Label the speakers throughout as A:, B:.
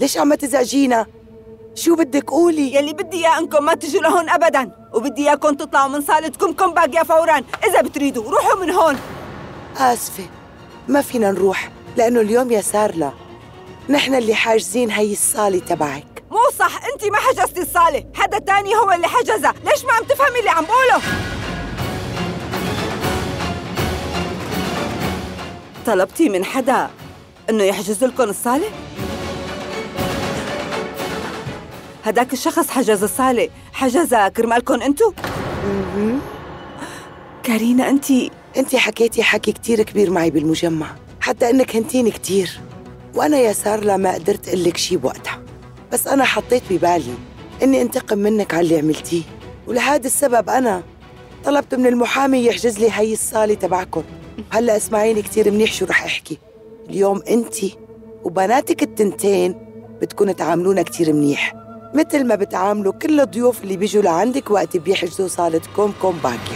A: ليش عم تزعجينا؟ شو بدك قولي؟
B: يلي بدي إياه إنكم ما تجوا لهون أبداً، وبدي إياكم تطلعوا من صالتكم كومباغيا فوراً. إذا بتريدوا روحوا من هون.
A: آسفة، ما فينا نروح لأنه اليوم يا سارلا نحن اللي حاجزين هي الصالة تبعك.
B: مو صح، أنت ما حجزتي الصالة، حدا تاني هو اللي حجزها. ليش ما عم تفهمي اللي عم بقوله؟ طلبتي من حدا إنه يحجز لكم الصالة؟ هداك الشخص حجز الصالة، حجزها كرمالكم انتو؟ كارينا
A: انت حكيتي حكي كتير كبير معي بالمجمع، حتى انك هنتيني كتير، وانا يا سارلا ما قدرت اقلك شي بوقتها، بس انا حطيت ببالي اني انتقم منك على اللي عملتيه، ولهذا السبب انا طلبت من المحامي يحجز لي هي الصالة تبعكم. هلا اسمعيني كتير منيح شو رح احكي. اليوم انت وبناتك التنتين بدكن تعاملونا كتير منيح، مثل ما بتعاملوا كل الضيوف اللي بيجوا لعندك وقت بيحجزوا صالتكم كومباغيا.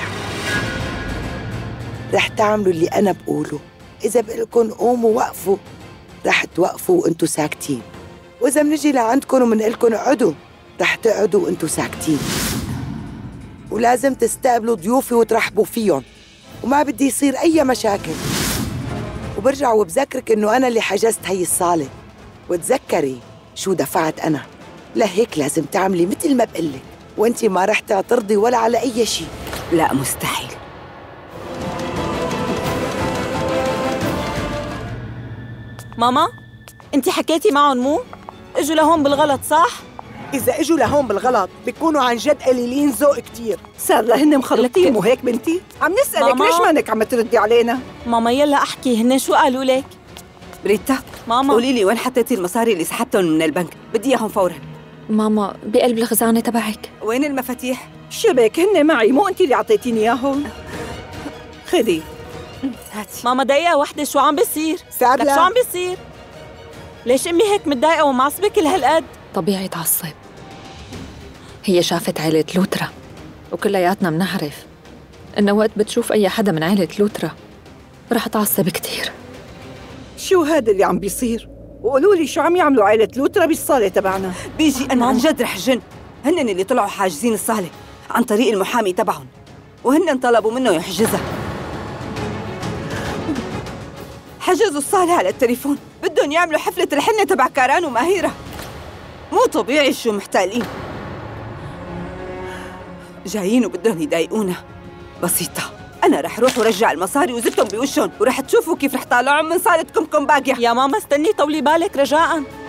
A: رح تعملوا اللي أنا بقوله، إذا بقلكن قوموا وقفوا رح توقفوا وانتوا ساكتين، وإذا منجي لعندكن ومنقلكن اقعدوا رح تقعدوا وانتوا ساكتين، ولازم تستقبلوا ضيوفي وترحبوا فيهم، وما بدي يصير أي مشاكل. وبرجع وبذكرك إنه أنا اللي حجزت هي الصالة، وتذكري شو دفعت أنا، لهيك لازم تعملي مثل ما بقلك، وانتي ما رح تعترضي ولا على أي شيء.
B: لا مستحيل.
C: ماما، انتي حكيتي معهم مو؟ اجوا لهون بالغلط صح؟
D: إذا إجوا لهون بالغلط بيكونوا عن جد قليلين ذوق كتير.
B: صار لهن مخلطين مو هيك بنتي؟ عم نسألك
C: ماما.
B: ليش مانك عم تردي علينا؟
C: ماما يلا احكي، هن شو قالوا لك؟
B: بريتا
C: ماما
B: قولي لي وين حطيتي المصاري اللي سحبتهم من البنك؟ بدي اياهم فورا.
E: ماما بقلب الخزانة تبعك.
B: وين المفاتيح؟
D: شبك هن معي، مو أنت اللي عطيتيني إياهم.
B: خذي هاتي.
C: ماما دقيقة وحدة، شو عم بيصير؟
D: سارلا
C: لك شو عم بيصير؟ ليش امي هيك متضايقة ومعصبة كل هالقد؟
E: طبيعي تعصب، هي شافت عيلة لوترا، وكلياتنا منعرف إنه وقت بتشوف أي حدا من عيلة لوترا رح تعصب كتير.
D: شو هذا اللي عم بيصير؟ وقولوا لي شو عم يعملوا عيلة لوترا بالصالة تبعنا؟
B: بيجي أنا عن جد رح جن. هن اللي طلعوا حاجزين الصالة عن طريق المحامي تبعهم، وهن طلبوا منه يحجزها. حجزوا الصالة على التليفون، بدهم يعملوا حفلة الحنة تبع كاران وماهيرة. مو طبيعي شو محتالين، جايين وبدهم يضايقونا. بسيطة، أنا رح روح ورجع المصاري وزتهم بوشهم، ورح تشوفوا كيف رح طالعهم من صالتكم كومباغيا.
C: يا ماما استني طولي بالك رجاءً.